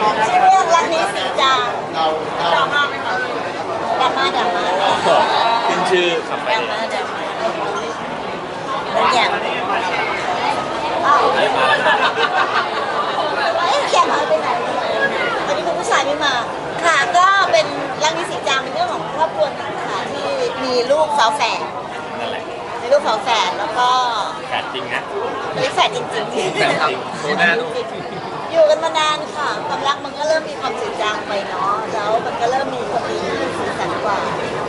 ชื่อเรื่องรักนี้สีจางดราม่าไหมคะดราม่าขึ้นชื่อขับไปดราม่าแล้วอย่างอ้าวแกหายไปไหนวันนี้คุณผู้ชายไม่มาค่ะก็เป็นรักนี้สีจางเป็นเรื่องของครอบครัวหนึ่งค่ะที่มีลูกฝาแฝดนั่นแหละมีลูกฝาแฝดแล้วก็แฝดจริงนะมีแฝดจริงๆแฝดจริงโคหน้าลูกอยู่กันมานานค่ะความรักมันก็เริ่มมีความจืดจางไปเนาะแล้วมันก็เริ่มมีคนดีที่สีสันกว่า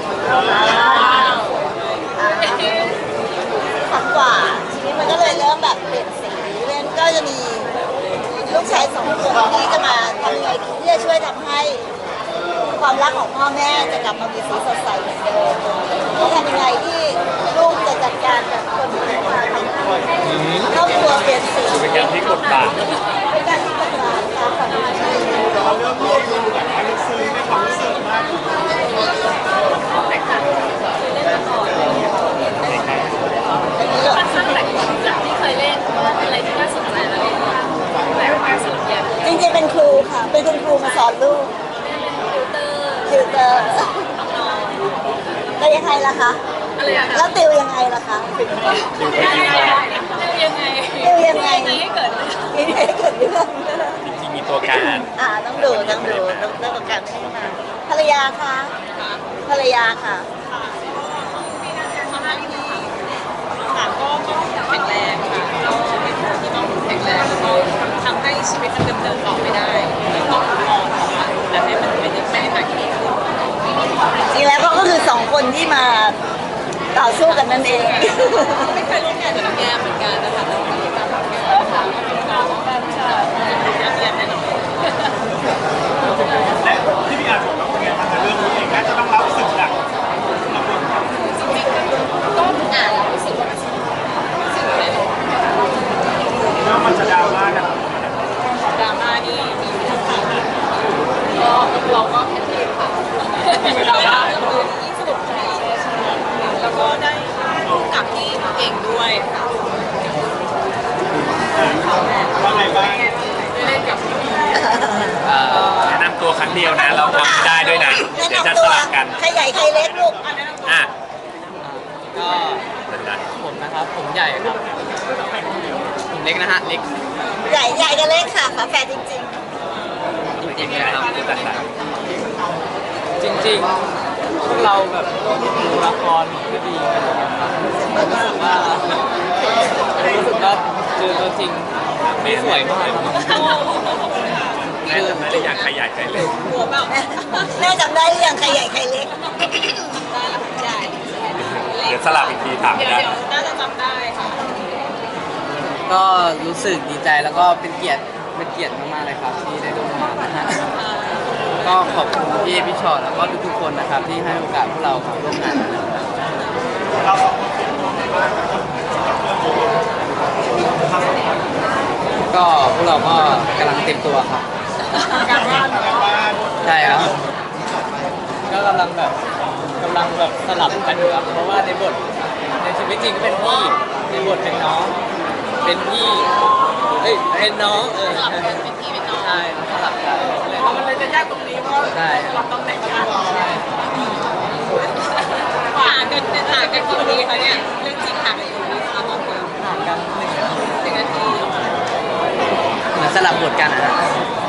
สันกว่าชีวิตมันก็เลยเริ่มแบบเปลี่ยนสีเล่นก็จะมีลูกชาย2 คนที่จะมาทำยังไงที่จะช่วยทำให้ความรักของพ่อแม่จะกลับมามีสีสดใสเหมือนเดิมแล้วทำยังไงที่ลูกจะจัดการกับคนที่มาทำให้ครอบครัวเปลี่ยนสีเป็นการที่กดบาทเป็นการที่กดบาทค่ะของเราเริ่มรวบรวมแบบลึกซึ้งในความรู้สึกมากที่เคยเล่นอะไรที่น่าสนใจแล้วแต่ความสนุกอย่างจริงๆเป็นครูค่ะเป็นคุณครูมาสอนลูกติวเตอร์แล้วยังไงล่ะคะแล้วติวยังไงล่ะคะยังไงให้เกิดเรื่องจริงมีตัวการต้องดูเรื่องตัวการไม่ให้มาภรรยาค่ะแข็งแรงค่ะเราเป็นคนที่ต้องแข็งแรงแล้วก็ทำให้ชีวิตมันดำเนินต่อไปได้ต้องมองค่ะแต่ให้มันไม่ได้ทางที่ดีจริงแล้วก็คือ2 คนที่มาต่อสู้กันนั่นเองไม่เคยร่วมงานกับน้องแก้มเหมือนกันนะคะแต่ว่าตามผลงานค่ะน้องแบบจะเรียนแน่นอนและที่พี่อาจบอกว่าเป็นไงมันเรื่องนี้เองน่าจะต้องรับสึกหนักจริงๆก็อ่านแล้วรู้สึกว่ามันสนุกแน่นอนแล้วมันจะดราม่ากันดราม่านี่มีทุกทีก็เราก็แค่ทีค่ะดราม่าคือที่สนุกดีแล้วก็ได้กับที่เก่งด้วยว่าไงบ้างเล่นกับแนะนำตัวครั้งเดียวนะเราทำได้ด้วยนะเดี๋ยวจะสลับกันใครใหญ่ใครเล็กลูกก็ผมนะครับผมใหญ่ครับผมเล็กนะฮะเล็กใหญ่กับเล็กค่ะฝาแฝดจริงจริงนะครับคือต่างจริงพวกเราแบบดูละครก็ดีกันนะครับรู้สึกว่าเจอตัวจริงไม่สวยมากแม่จำได้หรือยังใครใหญ่ใครเล็กหัวเปล่าแม่จำได้หรือยังใครใหญ่ใครเล็กได้แล้วใหญ่เดี๋ยวสลับอีกทีถามได้น่าจะจำได้ค่ะก็รู้สึกดีใจแล้วก็เป็นเกียรติมากๆเลยครับที่ได้ร่วมงานนะฮะก็ขอบคุณพี่ชอตแล้วก็ทุกๆคนนะครับที่ให้โอกาสพวกเราร่วมงานก็พวกเราก็กำลังเต็มตัวครับใช่ครับก็กำลังแบบสลับกันอยู่ครับเพราะว่าในชีวิตจริงก็เป็นพี่ในบทเป็นน้องเป็นพี่เป็นน้องเป็นพี่เป็นน้องใช่สลับกันมันเลยจะยากตรงนี้เพราะเราต้องแต่งกันห่างกันกี่ปีคะเนี่ยเรื่องจริงห่างกันกี่ปีคะบอกเลยห่างกัน1 นาที 1 นาทีเหมือนสลับบทกันนะ